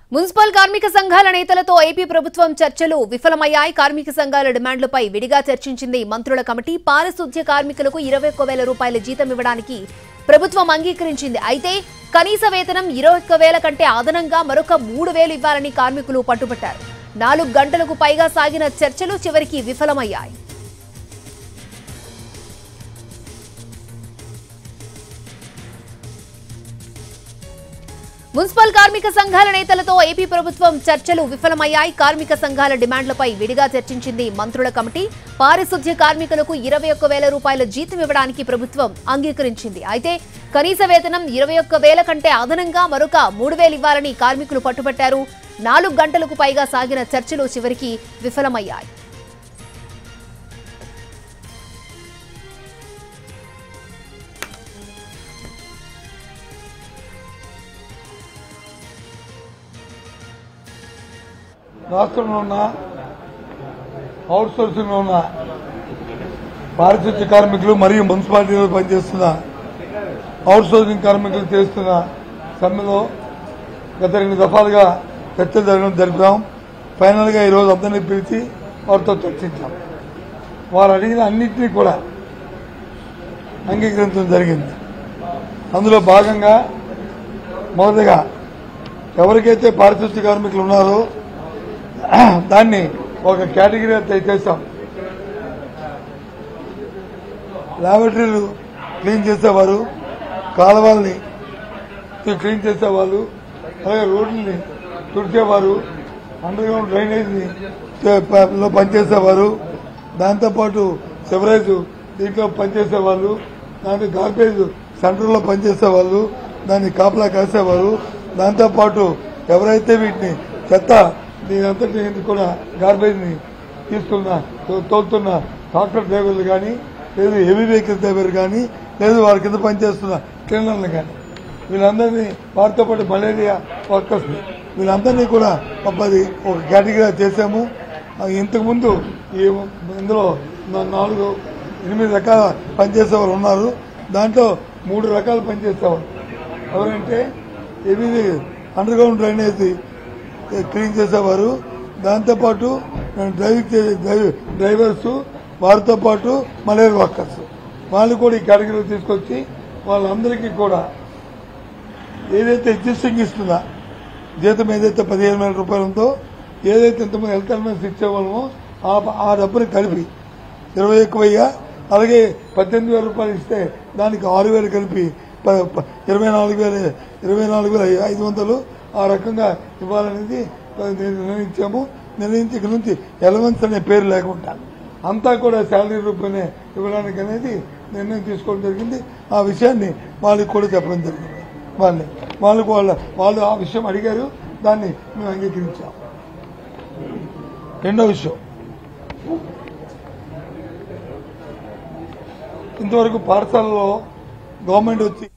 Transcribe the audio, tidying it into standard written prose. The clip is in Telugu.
మున్సిపల్ కార్మిక సంఘాల నేతలతో ఏపీ ప్రభుత్వం చర్చలు విఫలమయ్యాయి. కార్మిక సంఘాల డిమాండ్లపై విడిగా చర్చించింది మంత్రుల కమిటీ. పారిశుద్ధ్య కార్మికులకు 21,000 రూపాయల జీతం ఇవ్వడానికి ప్రభుత్వం అంగీకరించింది. అయితే కనీస వేతనం 21,000 కంటే అదనంగా మరొక 3,000 ఇవ్వాలని కార్మికులు పట్టుబట్టారు. 4 గంటలకు పైగా సాగిన చర్చలు చివరికి విఫలమయ్యాయి. మున్సిపల్ కార్మిక సంఘాల నేతలతో ఏపీ ప్రభుత్వం చర్చలు విఫలమయ్యాయి. కార్మిక సంఘాల డిమాండ్లపై విడిగా చర్చించింది మంత్రుల కమిటీ. పారిశుద్ధ్య కార్మికులకు 21,000 రూపాయల జీతం ఇవ్వడానికి ప్రభుత్వం అంగీకరించింది. అయితే కనీస వేతనం 21,000 కంటే అదనంగా మరొక 3,000 ఇవ్వాలని కార్మికులు పట్టుబట్టారు. 4 గంటలకు పైగా సాగిన చర్చలు చివరికి విఫలమయ్యాయి. రాష్ట్రంలో ఉన్న అవుట్సోర్సింగ్ లో ఉన్న పారిశుద్ధ్య కార్మికులు మరియు మున్సిపాలిటీలో పనిచేస్తున్న అవుట్సోర్సింగ్ కార్మికులు చేస్తున్న సమ్మెలో గత 2 దఫాలుగా చర్చలు జరిపాం. ఫైనల్ గా ఈరోజు అందరినీ పిలిచి వారితో చర్చించాం. వారు అడిగిన అన్నింటినీ కూడా అంగీకరించడం జరిగింది. అందులో భాగంగా మొదటగా ఎవరికైతే పారిశుద్ధ్య కార్మికులు ఉన్నారో దాన్ని ఒక కేటగిరీ చేశాం. ల్యాబొరేటరీలు క్లీన్ చేసేవారు, కాలువల్ని క్లీన్ చేసేవాళ్ళు, అలాగే రోడ్లని తుడిచేవారు, అండర్ గ్రౌండ్ డ్రైనేజీని లో పనిచేసేవారు, దాంతోపాటు సెవరేజ్ దీంట్లో పనిచేసేవాళ్ళు, దాంట్లో గార్బేజ్ సెంటర్లో పనిచేసేవాళ్ళు, దాన్ని కాపలా కాసేవారు, దాంతోపాటు ఎవరైతే వీటిని చెత్త దీనంతటి కూడా గార్బేజ్ ని తోలుతున్న ట్రాక్టర్ డ్రైవర్లు కానీ, లేదు హెవీ వెహికల్ డ్రైవర్ కానీ, లేదు వారి కింద పనిచేస్తున్న క్లీనర్లు కానీ, వీళ్ళందరినీ వారితో పాటు మలేరియా వర్కర్స్ వీళ్ళందరినీ కూడా ఒక కేటగిరీ చేశాము. ఇంతకుముందు ఇందులో 8 రకాల పనిచేసేవారు ఉన్నారు. దాంట్లో 3 రకాలు పనిచేసేవారు. ఎవరంటే heavy underground drainage clean చేసేవారు, దాంతోపాటు డ్రైవర్స్, వారితో పాటు మలేరియా వర్కర్స్ వాళ్ళు కూడా ఈ కేటగిరీలో తీసుకొచ్చి వాళ్ళందరికీ కూడా ఏదైతే ఎగ్జిస్టింగ్ ఇస్తుందా జీతం ఏదైతే 15,000 రూపాయలు ఉందో, ఏదైతే ఇంతమంది హెల్త్ అలవెన్స్ ఇచ్చేవాళ్ళమో ఆ డబ్బుని కలిపి 21,000, అలాగే 18,000 రూపాయలు ఇస్తే దానికి 6,000 కలిపి 24,500 ఆ రకంగా ఇవ్వాలనేది నిర్ణయించాము. నిర్ణయించి ఇక నుంచి ఎలవెన్స్ అనే పేరు లేకుండా అంతా కూడా శాలరీ రూపంలో ఇవ్వడానికి అనేది నిర్ణయం తీసుకోవడం జరిగింది. ఆ విషయాన్ని వాళ్ళకి కూడా చెప్పడం జరిగింది. వాళ్ళు ఆ విషయం అడిగారు, దాన్ని మేము అంగీకరించాం. రెండో విషయం, ఇంతవరకు పాఠశాలలో గవర్నమెంట్ వచ్చి